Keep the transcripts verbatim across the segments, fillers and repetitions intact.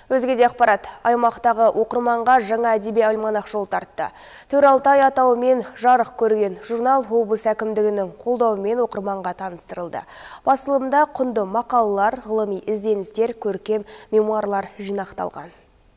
Өзгеде ақпарат, аймақтағы оқырманға жаңа әдеби альманах жол тартты. Төралтай атауымен жарық көрген журнал облыс әкімдігінің қолдауымен оқырманға таныстырылды. Басылымда құнды мақалалар, ғылыми ізденістер, көркем мемуарлар жинақталған.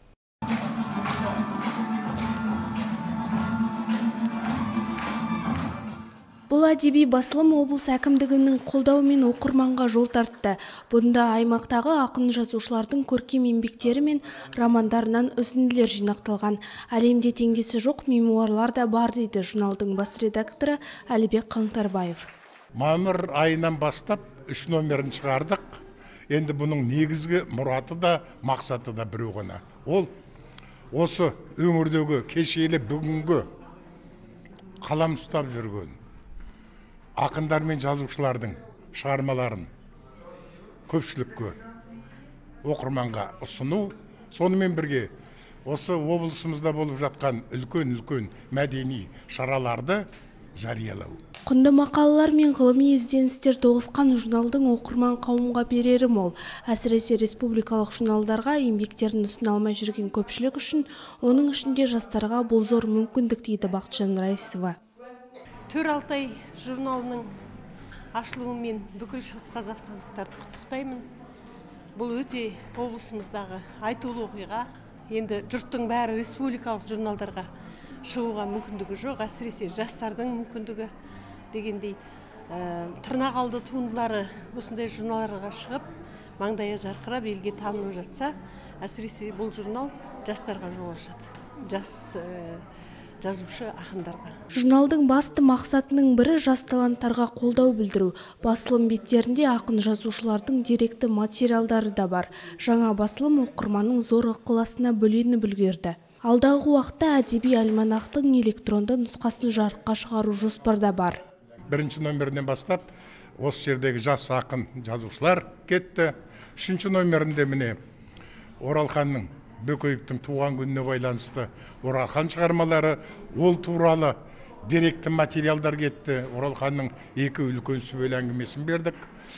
Бұл әдеби басылым облыс әкімдігінің қолдауымен оқырманға жол тартты. Бұнда аймақтағы ақын жазушылардың көркем еңбектері мен романдарынан үзінділер жинақталған. Әлемде теңдесі жоқ мемуарлар да бар дейді журналдың бас редакторы Әлібек Қаңтарбаев. Мамыр айынан бастап үш номерін шығардық. Енді бұның негізгі мұраты да, мақсаты да біреу ғана. Ол осы өңірдегі кешелі бүгінгі қалам ұстап жүрген ақындар мен жазушылардың шығармаларын көпшілікке, оқырманға ұсыну, сонымен бірге осы облысымызда болып жатқан үлкен-үлкен мәдени шараларды жариялау. Құнды мақалалар мен ғылыми ізденістер тоғысқан журналдың оқырман қауымға берері мол. Әсіресе республикалық журналдарға еңбектерін ұсына алмай жүрген көпшілік үшін, оның ішінде жастарға бұл зор мүмкіндік дейді Бақытжан Раисова. Төралтай журналының ашылуымен бүкіл шығыс қазақстандықтарды құттықтаймын. Бұл өте облысымыздағы айтулы оқиға. Енді жұрттың бәрі республикалық журналдарға шығуға мүмкіндігі жоқ, әсіресе жастардың мүмкіндігі дегендей тырнақалды туындылары осындай журналдарға шығып, маңдайы жарқырап, елге танылып жатса, әсіресе бұл журнал жастарға жол ашады. Жас жазушы ақындарға. Журналдың басты мақсатының бірі жас таланттарға қолдау білдіру. Басылым беттерінде ақын жазушылардың деректі материалдары да бар. Жаңа басылым оқырманның зор ықыласына бөленіп үлгерді. Алдағы уақытта әдеби альманахтың электронды нұсқасын жарыққа шығару жоспарда бар. Бірінші номерінен бастап осы жердегі жас ақын жазушылар кетті. Үшінші номерінде міне Оралханның Бөкеевтің туған күніне байланысты Оралхан шығармалары, ол туралы деректі материалдар кетті. Оралханның екі үлкен сүбелі әңгімесін бердік.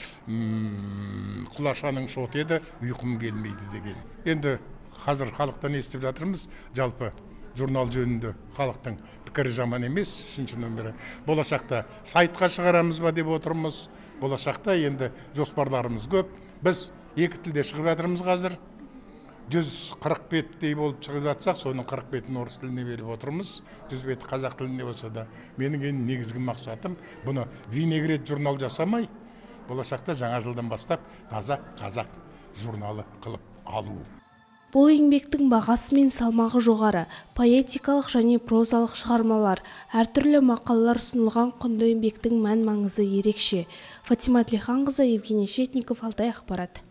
Құлашаның шоты еді, ұйқым келмейді деген. Енді қазір халықтан естіп жатырмыз, жалпы журнал жөнінде халықтың пікірі жаман емес, үшінші номері. Болашақта сайтқа шығарамыз ба деп отырмыз. Болашақта енді жоспарларымыз көп. Біз екі тілде шығып жатырмыз қазір. жүз қырық беттей болып шығып жатсақ, соның қырық бетін орыс тіліне беріп отырмыз. жүз беті қазақ тілінде болса да, менің ең негізгі мақсатым бұны винегрет журнал жасамай, болашақта жаңа жылдан бастап таза қазақ журналы қылып алу. Бұл еңбектің бағасы мен салмағы жоғары, поэтикалық және прозалық шығармалар, әртүрлі мақалалар ұсынылған құнды еңбектің мән-маңызы ерекше. Фатима Тлиханқызы, Евгений Щетников, Алтай ақпарат.